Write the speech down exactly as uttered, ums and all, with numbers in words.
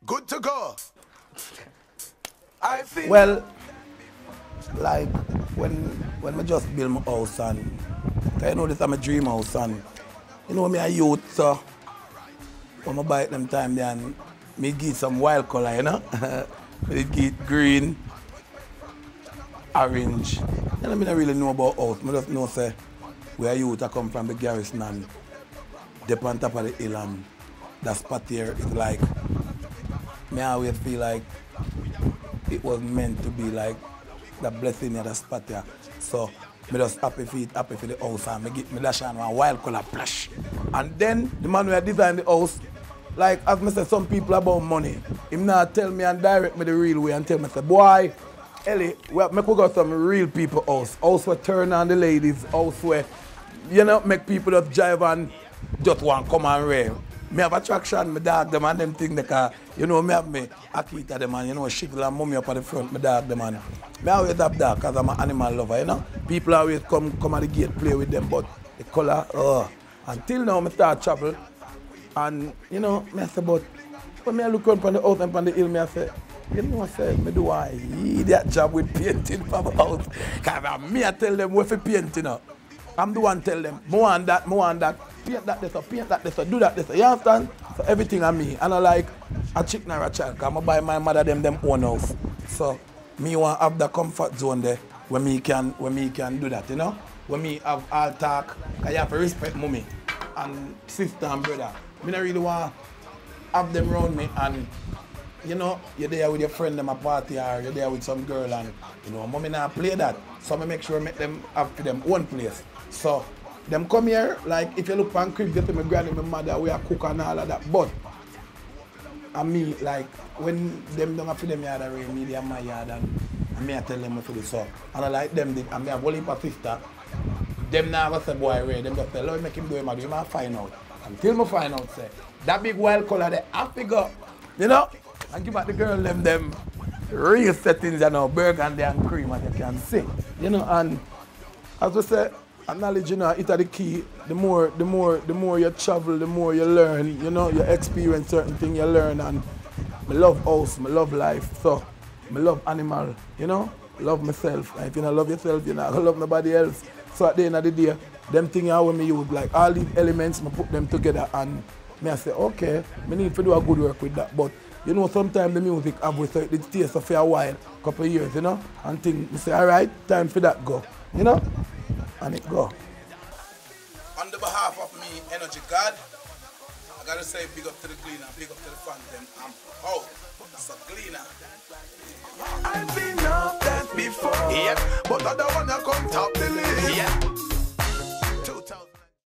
Good to go. I think. Well, like when when I just build my house and I know this is my dream house and you know me a youth so when I buy it them time then me give some wild color, you know? Me give green, orange. You know, I don't really know about house. I just know say we are youth I come from the garrison and dip on top of the hill and that spot here is like me always feel like it was meant to be like the blessing of the spot here. So me just happy for it, happy for the house and me get me dash on one wild color flash. And then the man who designed the house, like as I said, some people about money. Him now tell me and direct me the real way and tell me say, boy, Ellie, we have, make we got some real people house. House where turn on the ladies, house where you know make people just drive and just want come and rail. Me have attraction, me dog them and them thing because you know me have me Akita them and you know Shigla and Mummy up at the front, me dog them and me always have dog because I'm an animal lover, you know. People always come come at the gate play with them but the colour, oh. Until now me start travel and you know me I say but when me I look up on the house and on the hill me I say, you know I say me do I eediat job with painting for my house. Cause me I tell them where for painting up. I'm the one tell them, more on that, more on that, paint that this or paint that this or do that this or you understand? So everything on me. And I like a chicken or a child, because I buy my mother them them own house. So me want to have the comfort zone there where me can where me can do that, you know? When me have all talk, because you have to respect mommy and sister and brother. Me don't really want to have them around me and you know, you're there with your friend them a party or you're there with some girl and you know, mommy not play that. So I make sure I make them have for them one place. So, them come here, like if you look on crib, get to my granny, my mother, we are cook and all of that. But, and me, like, when them don't have for them yard already, me, they are my yard and me I tell them what to do. So, and I like them, and me have only a sister, them now go say, boy, Ray, them just say, Lord, make him do him, you might find out. Until I find out, say, that big wild color, they have to go, you know? And give back the girl them, them real settings, you know, burgundy and cream, as you can see. You know, and as we say, knowledge, you know, it's the key. The more, the more, the more you travel, the more you learn. You know, you experience certain things, you learn. And I love house, I love life. So, I love animal. You know, love myself. And if you don't love yourself, you know, I love nobody else. So at the end of the day, them things are when me use like all these elements, I put them together, and me I say, okay, I need to do a good work with that. But you know, sometimes the music have with it, it stays for a while, couple of years, you know, and think, I say, all right, time for that go, you know. And it go. On the behalf of me, Energy God, I gotta say big up to the cleaner, big up to the fans, them. I'm out. That's a cleaner. I've been up that before. Yeah, but I don't wanna come top.